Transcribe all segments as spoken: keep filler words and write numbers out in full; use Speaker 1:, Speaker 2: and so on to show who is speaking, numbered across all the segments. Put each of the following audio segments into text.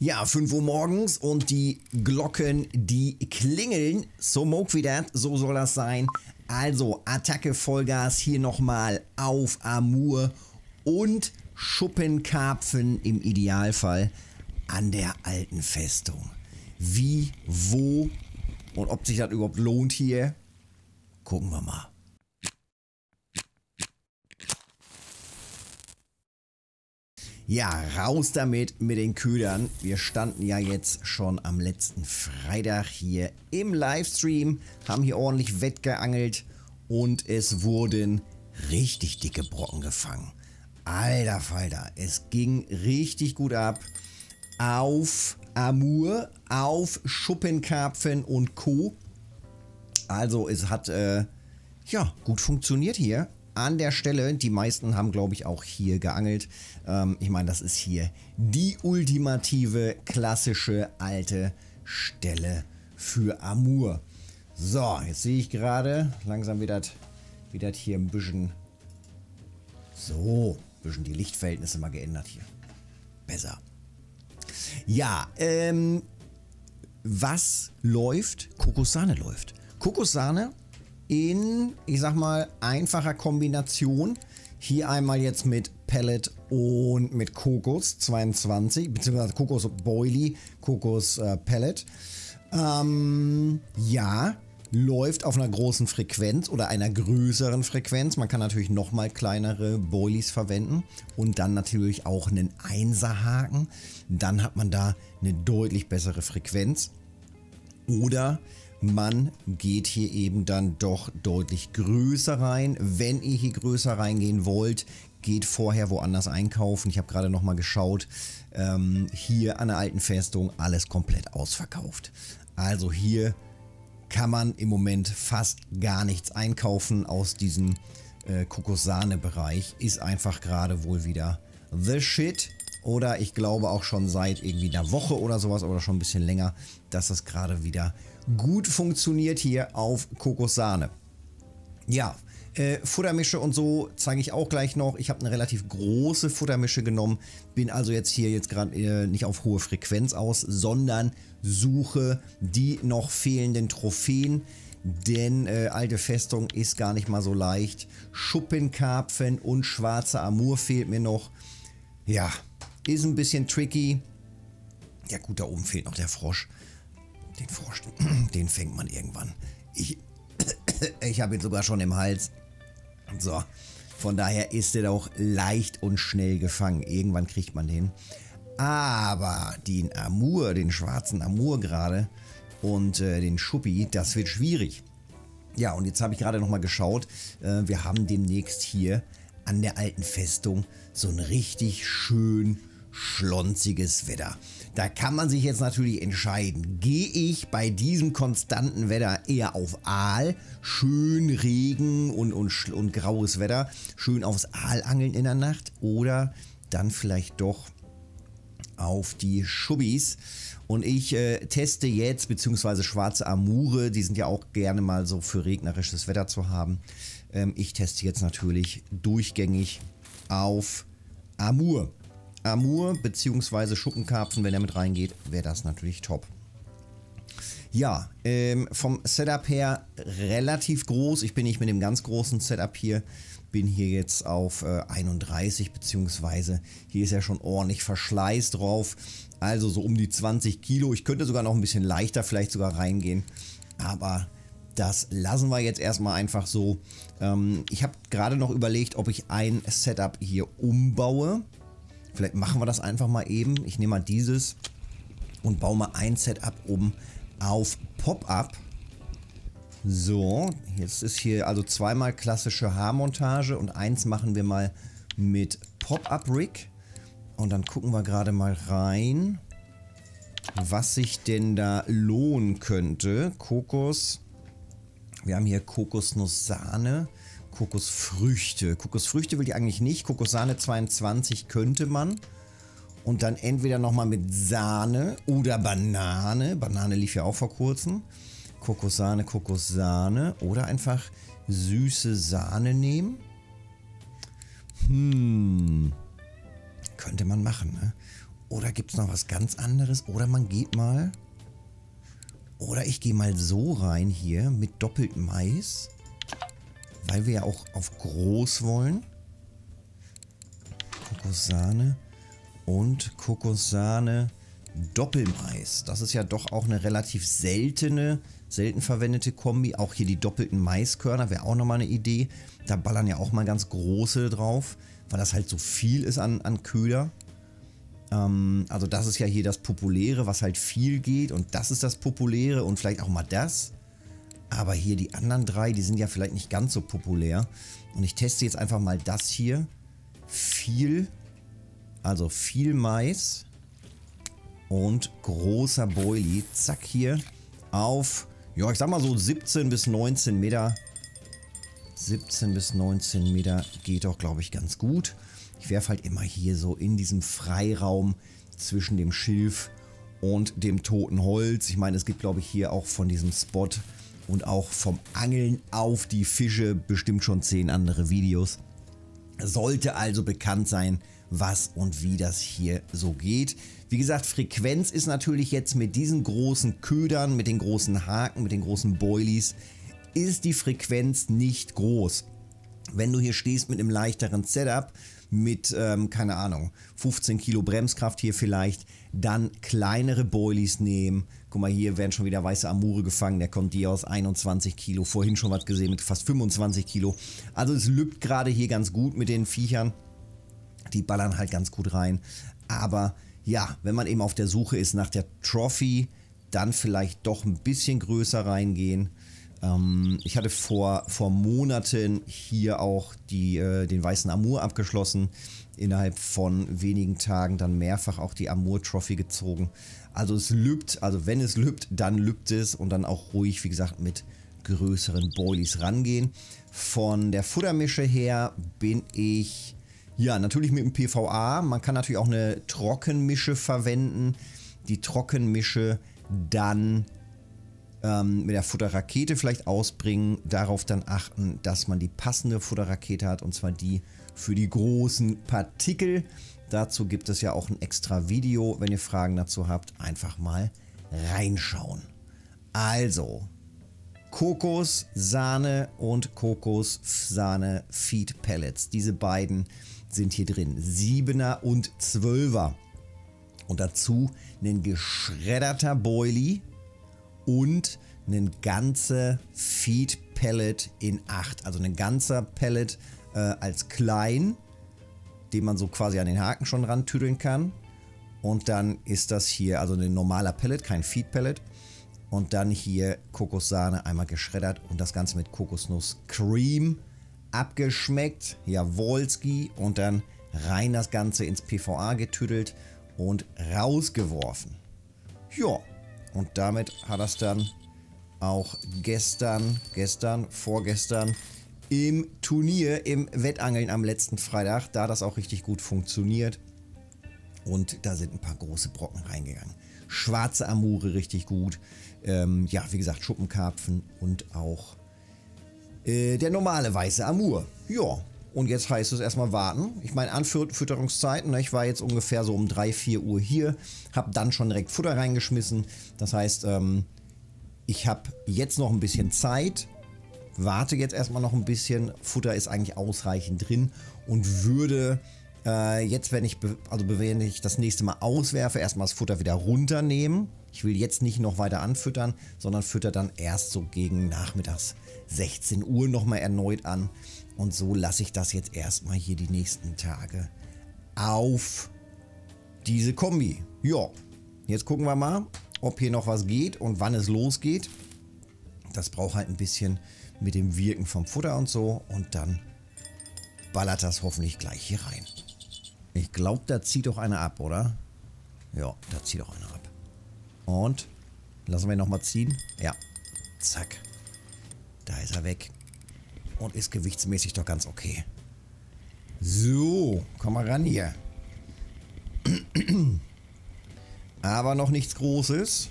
Speaker 1: Ja, fünf Uhr morgens und die Glocken, die klingeln. So moog wie dat, so soll das sein. Also Attacke Vollgas hier nochmal auf Amur und Schuppenkarpfen im Idealfall an der alten Festung. Wie, wo und ob sich das überhaupt lohnt hier, gucken wir mal. Ja, raus damit mit den Ködern. Wir standen ja jetzt schon am letzten Freitag hier im Livestream, haben hier ordentlich wettgeangelt und es wurden richtig dicke Brocken gefangen. Alter Falter, es ging richtig gut ab auf Amur, auf Schuppenkarpfen und Co. Also es hat äh, ja gut funktioniert hier. An der Stelle, die meisten haben, glaube ich, auch hier geangelt. Ähm, ich meine, das ist hier die ultimative, klassische, alte Stelle für Amur. So, jetzt sehe ich gerade, langsam wird das, wird das hier ein bisschen, so, ein bisschen die Lichtverhältnisse mal geändert hier. Besser. Ja, ähm, was läuft? Kokossahne läuft. Kokossahne in, ich sag mal, einfacher Kombination. Hier einmal jetzt mit Pellet und mit Kokos zweiundzwanzig, beziehungsweise Kokos Boilie, Kokos äh, Pellet. Ähm, ja, läuft auf einer großen Frequenz oder einer größeren Frequenz. Man kann natürlich nochmal kleinere Boilies verwenden und dann natürlich auch einen Einserhaken. Dann hat man da eine deutlich bessere Frequenz. Oder man geht hier eben dann doch deutlich größer rein. Wenn ihr hier größer reingehen wollt, geht vorher woanders einkaufen. Ich habe gerade noch mal geschaut. Ähm, hier an der alten Festung alles komplett ausverkauft. Also hier kann man im Moment fast gar nichts einkaufen aus diesem äh, Kokossahne-Bereich. Ist einfach gerade wohl wieder the shit. Oder ich glaube auch schon seit irgendwie einer Woche oder sowas oder schon ein bisschen länger, dass das gerade wieder gut funktioniert hier auf Kokossahne. Ja, äh, Futtermische und so zeige ich auch gleich noch. Ich habe eine relativ große Futtermische genommen, bin also jetzt hier jetzt gerade äh, nicht auf hohe Frequenz aus, sondern suche die noch fehlenden Trophäen. Denn äh, alte Festung ist gar nicht mal so leicht. Schuppenkarpfen und schwarze Amur fehlt mir noch. Ja, ist ein bisschen tricky. Ja gut, da oben fehlt noch der Frosch. Den Frosch, den fängt man irgendwann. Ich, ich habe ihn sogar schon im Hals. So, von daher ist er auch leicht und schnell gefangen. Irgendwann kriegt man den. Aber den Amur, den schwarzen Amur gerade und äh, den Schuppi, das wird schwierig. Ja, und jetzt habe ich gerade nochmal geschaut. Äh, wir haben demnächst hier an der alten Festung so ein richtig schön schlonziges Wetter. Da kann man sich jetzt natürlich entscheiden, gehe ich bei diesem konstanten Wetter eher auf Aal, schön Regen und, und, und graues Wetter, schön aufs Aal angeln in der Nacht oder dann vielleicht doch auf die Schubbis. Und ich äh, teste jetzt, beziehungsweise schwarze Amure, die sind ja auch gerne mal so für regnerisches Wetter zu haben. Ähm, ich teste jetzt natürlich durchgängig auf Amur. Amur bzw. Schuppenkarpfen, wenn er mit reingeht, wäre das natürlich top. Ja, ähm, vom Setup her relativ groß. Ich bin nicht mit dem ganz großen Setup hier. Bin hier jetzt auf äh, einunddreißig, beziehungsweise hier ist ja schon ordentlich Verschleiß drauf. Also so um die zwanzig Kilo. Ich könnte sogar noch ein bisschen leichter vielleicht sogar reingehen. Aber das lassen wir jetzt erstmal einfach so. Ähm, ich habe gerade noch überlegt, ob ich ein Setup hier umbaue. Vielleicht machen wir das einfach mal eben. Ich nehme mal dieses und baue mal ein Setup um auf Pop-Up. So, jetzt ist hier also zweimal klassische Haarmontage und eins machen wir mal mit Pop-Up-Rig. Und dann gucken wir gerade mal rein, was sich denn da lohnen könnte. Kokos, wir haben hier Kokosnuss-Sahne. Kokosfrüchte. Kokosfrüchte will ich eigentlich nicht. Kokossahne zweiundzwanzig könnte man. Und dann entweder nochmal mit Sahne oder Banane. Banane lief ja auch vor kurzem. Kokossahne, Kokossahne. Oder einfach süße Sahne nehmen. Hm. Könnte man machen, ne? Oder gibt es noch was ganz anderes? Oder man geht mal... Oder ich gehe mal so rein hier mit doppeltem Mais. Weil wir ja auch auf groß wollen. Kokossahne und Kokossahne Doppelmais. Das ist ja doch auch eine relativ seltene, selten verwendete Kombi. Auch hier die doppelten Maiskörner wäre auch nochmal eine Idee. Da ballern ja auch mal ganz große drauf, weil das halt so viel ist an, an Köder. Ähm, also das ist ja hier das Populäre, was halt viel geht. Und das ist das Populäre und vielleicht auch mal das. Aber hier die anderen drei, die sind ja vielleicht nicht ganz so populär. Und ich teste jetzt einfach mal das hier. Viel, also viel Mais und großer Boilie. Zack, hier auf, ja, ich sag mal so siebzehn bis neunzehn Meter. siebzehn bis neunzehn Meter geht doch, glaube ich, ganz gut. Ich werfe halt immer hier so in diesem Freiraum zwischen dem Schilf und dem toten Holz. Ich meine, es gibt, glaube ich, hier auch von diesem Spot und auch vom Angeln auf die Fische bestimmt schon zehn andere Videos. Sollte also bekannt sein, was und wie das hier so geht. Wie gesagt, Frequenz ist natürlich jetzt mit diesen großen Ködern, mit den großen Haken, mit den großen Boilies, ist die Frequenz nicht groß. Wenn du hier stehst mit einem leichteren Setup, mit, ähm, keine Ahnung, fünfzehn Kilo Bremskraft hier vielleicht, dann kleinere Boilies nehmen. Guck mal, hier werden schon wieder weiße Amure gefangen, der kommt hier aus einundzwanzig Kilo, vorhin schon was gesehen mit fast fünfundzwanzig Kilo. Also es lübt gerade hier ganz gut mit den Viechern, die ballern halt ganz gut rein. Aber ja, wenn man eben auf der Suche ist nach der Trophy, dann vielleicht doch ein bisschen größer reingehen. Ich hatte vor, vor Monaten hier auch die, äh, den weißen Amur abgeschlossen. Innerhalb von wenigen Tagen dann mehrfach auch die Amur-Trophy gezogen. Also es lübt, also wenn es lübt, dann lübt es. Und dann auch ruhig, wie gesagt, mit größeren Boilies rangehen. Von der Futtermische her bin ich, ja, natürlich mit dem P V A. Man kann natürlich auch eine Trockenmische verwenden. Die Trockenmische dann mit der Futterrakete vielleicht ausbringen, darauf dann achten, dass man die passende Futterrakete hat, und zwar die für die großen Partikel. Dazu gibt es ja auch ein extra Video, wenn ihr Fragen dazu habt, einfach mal reinschauen. Also, Kokossahne und Kokossahne Feed Pellets, diese beiden sind hier drin, siebener und zwölfer. Und dazu ein geschredderter Boilie und ein ganzer Feed Pellet in acht. Also ein ganzer Pellet äh, als klein, den man so quasi an den Haken schon rantüdeln kann. Und dann ist das hier, also ein normaler Pellet, kein Feed Pellet. Und dann hier Kokossahne einmal geschreddert und das Ganze mit Kokosnuss Cream abgeschmeckt. Jawolski. Und dann rein das Ganze ins P V A getüdelt und rausgeworfen. Ja. Und damit hat das dann auch gestern, gestern, vorgestern im Turnier, im Wettangeln am letzten Freitag, da das auch richtig gut funktioniert. Und da sind ein paar große Brocken reingegangen. Schwarze Amure richtig gut. Ähm, ja, wie gesagt, Schuppenkarpfen und auch äh, der normale weiße Amur. Ja. Und jetzt heißt es erstmal warten. Ich meine, Anfütterungszeiten, ne? Ich war jetzt ungefähr so um drei, vier Uhr hier, habe dann schon direkt Futter reingeschmissen. Das heißt, ähm, ich habe jetzt noch ein bisschen Zeit, warte jetzt erstmal noch ein bisschen. Futter ist eigentlich ausreichend drin und würde äh, jetzt, wenn ich, also wenn ich das nächste Mal auswerfe, erstmal das Futter wieder runternehmen. Ich will jetzt nicht noch weiter anfüttern, sondern fütter dann erst so gegen nachmittags sechzehn Uhr nochmal erneut an. Und so lasse ich das jetzt erstmal hier die nächsten Tage auf diese Kombi. Ja, jetzt gucken wir mal, ob hier noch was geht und wann es losgeht. Das braucht halt ein bisschen mit dem Wirken vom Futter und so. Und dann ballert das hoffentlich gleich hier rein. Ich glaube, da zieht doch einer ab, oder? Ja, da zieht doch einer ab. Und lassen wir ihn nochmal ziehen. Ja, zack. Da ist er weg. Und ist gewichtsmäßig doch ganz okay. So, komm mal ran hier. Aber noch nichts Großes.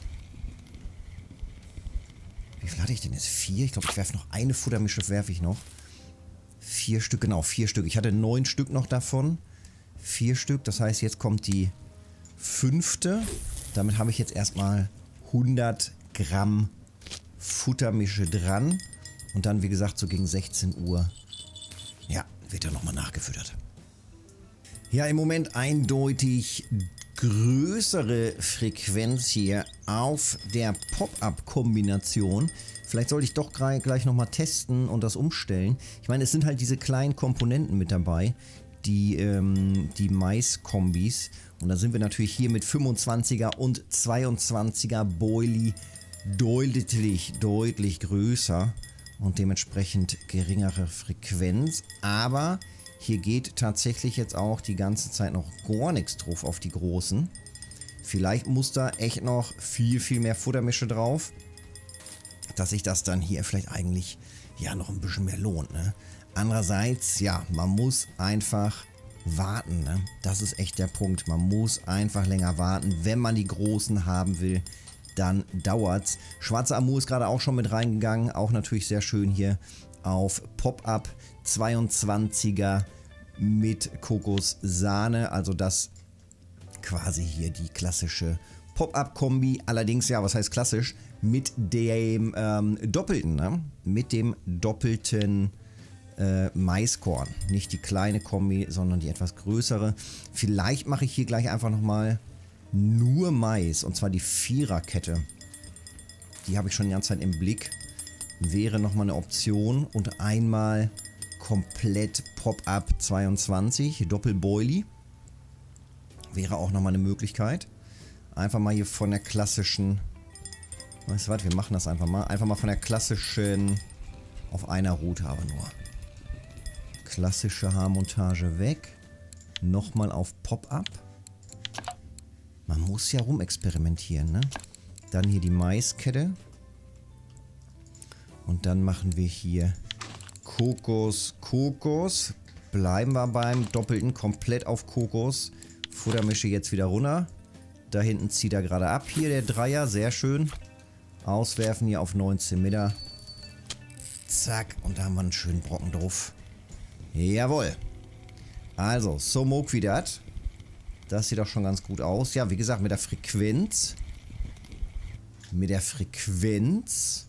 Speaker 1: Wie viel hatte ich denn jetzt? Vier? Ich glaube, ich werfe noch eine Futtermische, werfe ich noch. Vier Stück, genau, vier Stück. Ich hatte neun Stück noch davon. Vier Stück, das heißt, jetzt kommt die fünfte Damit habe ich jetzt erstmal hundert Gramm Futtermische dran. Und dann, wie gesagt, so gegen sechzehn Uhr, ja, wird er nochmal nachgefüttert. Ja, im Moment eindeutig größere Frequenz hier auf der Pop-Up-Kombination. Vielleicht sollte ich doch gleich nochmal testen und das umstellen. Ich meine, es sind halt diese kleinen Komponenten mit dabei, die, ähm, die Mais-Kombis. Und da sind wir natürlich hier mit fünfundzwanziger und zweiundzwanziger Boilie deutlich, deutlich größer und dementsprechend geringere Frequenz. Aber hier geht tatsächlich jetzt auch die ganze Zeit noch gar nichts drauf auf die großen. Vielleicht muss da echt noch viel, viel mehr Futtermische drauf, dass sich das dann hier vielleicht eigentlich ja noch ein bisschen mehr lohnt, ne? Andererseits, ja, man muss einfach warten, ne? Das ist echt der Punkt. Man muss einfach länger warten. Wenn man die großen haben will, dann dauert's. Schwarze Amur ist gerade auch schon mit reingegangen. Auch natürlich sehr schön hier auf Pop-Up zweiundzwanziger mit Kokossahne. Also das quasi hier die klassische Pop-Up-Kombi. Allerdings, ja, was heißt klassisch? Mit dem ähm, doppelten, ne? Mit dem doppelten äh, Maiskorn. Nicht die kleine Kombi, sondern die etwas größere. Vielleicht mache ich hier gleich einfach nochmal nur Mais. Und zwar die Viererkette. Die habe ich schon die ganze Zeit im Blick. Wäre nochmal eine Option. Und einmal komplett Pop-Up zweiundzwanzig, Doppel-Boilie. Wäre auch nochmal eine Möglichkeit. Einfach mal hier von der klassischen... Weißt du was, wir machen das einfach mal. Einfach mal von der klassischen... Auf einer Route aber nur. Klassische Haarmontage weg. Nochmal auf Pop-Up. Man muss ja rumexperimentieren, ne? Dann hier die Maiskette. Und dann machen wir hier Kokos, Kokos. Bleiben wir beim Doppelten komplett auf Kokos. Futtermische jetzt wieder runter. Da hinten zieht er gerade ab. Hier der Dreier, sehr schön. Auswerfen hier auf neunzehn Meter. Zack, und da haben wir einen schönen Brocken drauf. Jawohl. Also, so moog wie das. Das sieht auch schon ganz gut aus. Ja, wie gesagt, mit der Frequenz. Mit der Frequenz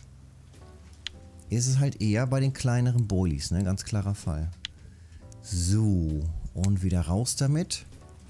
Speaker 1: ist es halt eher bei den kleineren Boilies, ne? Ganz klarer Fall. So, und wieder raus damit.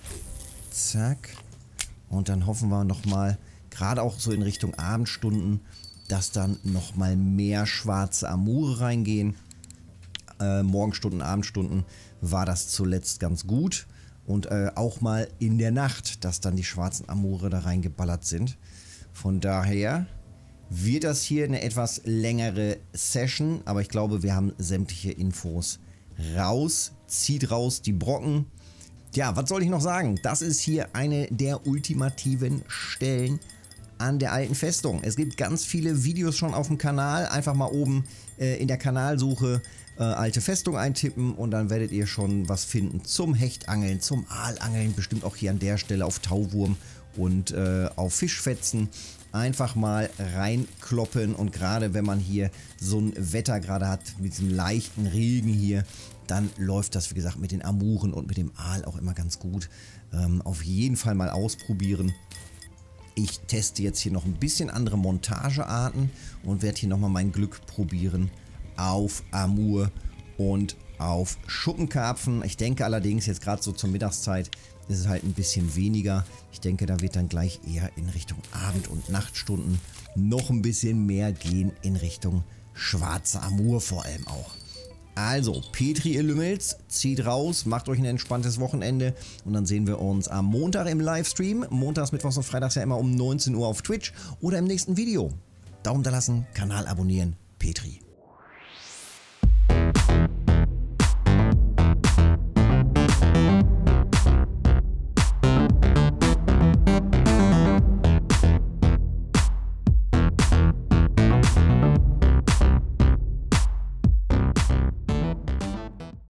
Speaker 1: Zack. Und dann hoffen wir nochmal, gerade auch so in Richtung Abendstunden, dass dann nochmal mehr schwarze Amure reingehen. Äh, Morgenstunden, Abendstunden war das zuletzt ganz gut. Und äh, auch mal in der Nacht, dass dann die schwarzen Amure da reingeballert sind. Von daher wird das hier eine etwas längere Session. Aber ich glaube, wir haben sämtliche Infos raus. Zieht raus die Brocken. Ja, was soll ich noch sagen? Das ist hier eine der ultimativen Stellen an der alten Festung. Es gibt ganz viele Videos schon auf dem Kanal. Einfach mal oben äh, in der Kanalsuche äh, alte Festung eintippen und dann werdet ihr schon was finden zum Hechtangeln, zum Aalangeln, bestimmt auch hier an der Stelle auf Tauwurm und äh, auf Fischfetzen. Einfach mal reinkloppen und gerade wenn man hier so ein Wetter gerade hat, mit diesem leichten Regen hier, dann läuft das, wie gesagt, mit den Amuren und mit dem Aal auch immer ganz gut. Ähm, auf jeden Fall mal ausprobieren. Ich teste jetzt hier noch ein bisschen andere Montagearten und werde hier nochmal mein Glück probieren auf Amur und auf Schuppenkarpfen. Ich denke allerdings, jetzt gerade so zur Mittagszeit ist es halt ein bisschen weniger. Ich denke, da wird dann gleich eher in Richtung Abend- und Nachtstunden noch ein bisschen mehr gehen in Richtung schwarze Amur vor allem auch. Also, Petri, ihr Lümmels, zieht raus, macht euch ein entspanntes Wochenende und dann sehen wir uns am Montag im Livestream. Montags, Mittwochs und Freitags ja immer um neunzehn Uhr auf Twitch oder im nächsten Video. Daumen da lassen, Kanal abonnieren, Petri.